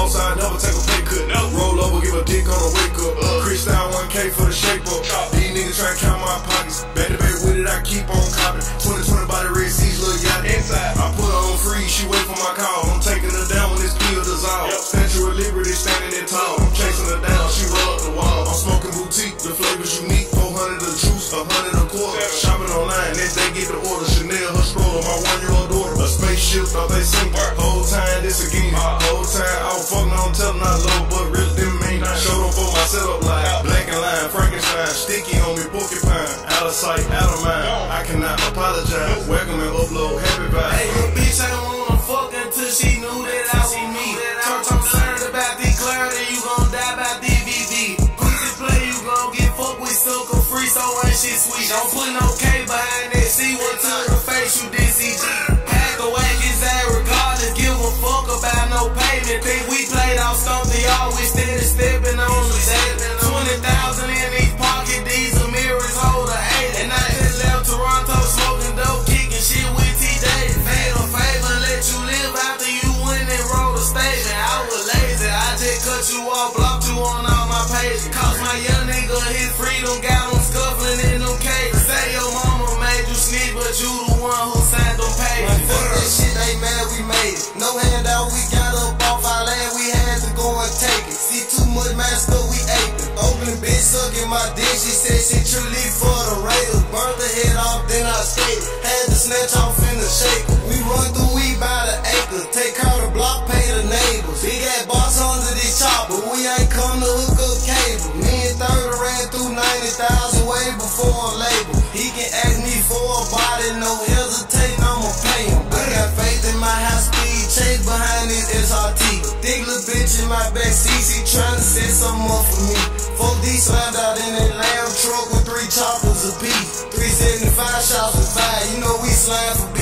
boss, I never take a pay cut. Roll over, give a dick on a wake up. Chris down 1K for the shape up. These niggas try to count my pockets. Back to back with it, I keep on copping. 2020 by the Red Seas, little yacht inside. I put her on free, she wait for my call. I'm taking her down when this pill dissolve. Statue of Liberty standing there tall. I'm chasing her down, she roll up the wall. I'm smoking boutique, the flavor's unique. 400 the juice, 100 a quarter. Shopping online, next day get the order. Chanel, her stroller, my 1-year-old daughter. A spaceship, thought they sink. Whole time this again. Whole time I was fucking on telling not low, but really didn't mean. Showed up for my setup line. Black and line, Frankenstein, sticky on me, porcupine. Out of sight, out of mind. I cannot apologize. Welcome and upload, happy vibe. Hey, your bitch ain't wanna fuck until she knew that I was me. Talk concerned about the clarity, you gon' die by DVD. Pussy play, you gon' get fucked with sucker free, so ain't shit sweet. Don't put no K behind that C, what to the face you did CG. Had to whack his ass regardless, give a fuck about no payment. Think we played off something, always stepping on the set. 20,000 in these pocket, these are mirrors, hold a 8. And I just left Toronto smoking dope, kicking shit with T-Day. Made a favor, let you live after you went and wrote a statement. I was lazy, I just cut you off, blocked you on all my pages. Cause my young nigga his freedom, got him scuffling in them cages. Say your mama made you snitch, but you the one who signed them pages. Fuck that shit, they mad we made it. No handout, we got up off our land, we had to go and take it. See too much master, we ate it. Oakland bitch sucking my dick, she said she truly for the Raiders. Burnt the head off, then I skated. Had to snatch off in the shaker. We run through weed by the acre. Take out the block, pay the neighbors. Big ass boss under this chopper, we ain't come to hook up cable. Me and Third ran through 90,000 way before a label. He can ask me for a body, no hesitating, I'ma pay him. I got faith in my high speed, chase behind this SRT. Thick little bitch in my backseat, she tryna set something up for me. 4D slammed out in that lamb truck with 3 choppers apiece. 375 shots with 5, you know we slam for